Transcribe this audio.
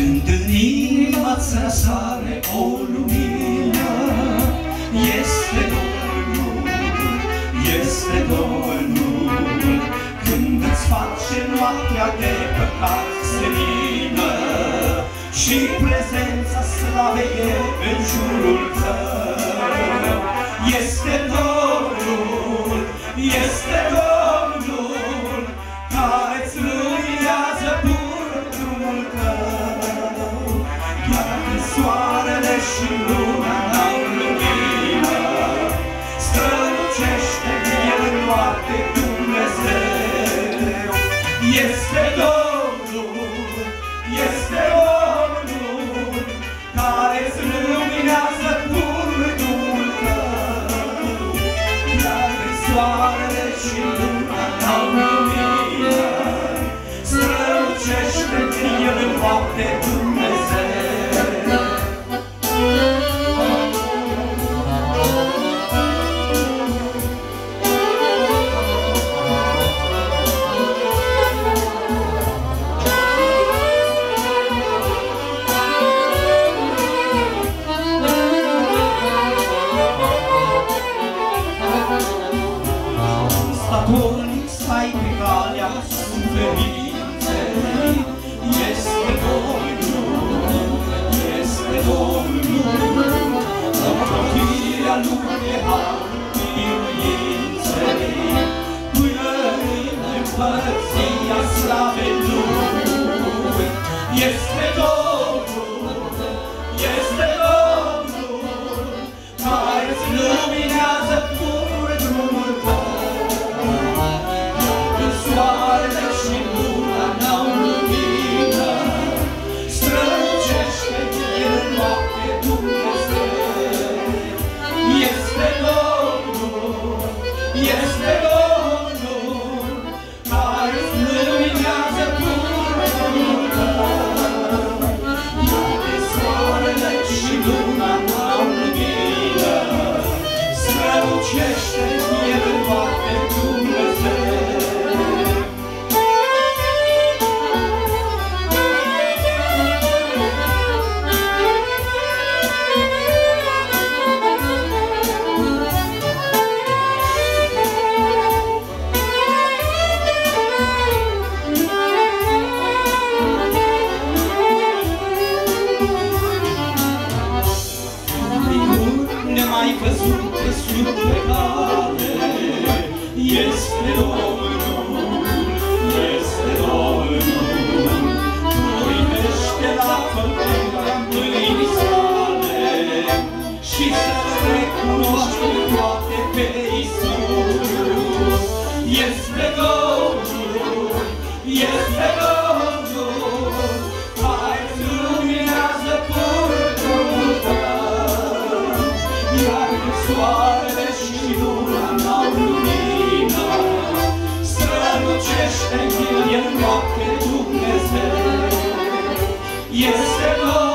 Când în inima-ți răsare o lumină, este Domnul, este Domnul. Când îți face noaptea de păcat senină și prezența slavei e în jurul tău, este Domnul, este Domnul, care-ți luminează pur drumul tău. Chiar când soarele și luna n-au lumină, strălucește El în noapte Dumnezeu. Este Domnul, este Domnul, care-ți luminează pur drumul tău. Chiar când soarele și luna n-au lumină, strălucește El în noapte Dumnezeu. Statornic stai pe calea suferinței, este Domnul, este Domnul. Ocrotirea Lui e harul biruinței, până în împărăția slavei Lui. Este Domnul, este Domnul, care-ți luminează pur drumul tău. Soarele și luna n-au lumină, strălucește El în noapte Dumnezeu. Este Domnul, este Domnul, care-ți luminează pur drumul tău. Iar soarele și luna n-au lumină, strălucește El în noapte Dumnezeu. N-ai văzut pe sus pe cale, este Domnul, este Domnul. Uitește la făptura mâinii sale și să-L recunoști toate pe Iisus. Este Domnul, este Domnul, care-ți luminează pur drumul tău. Iar când soarele și luna n-au lumină, strălucește El în noapte Dumnezeu. Este Domnul.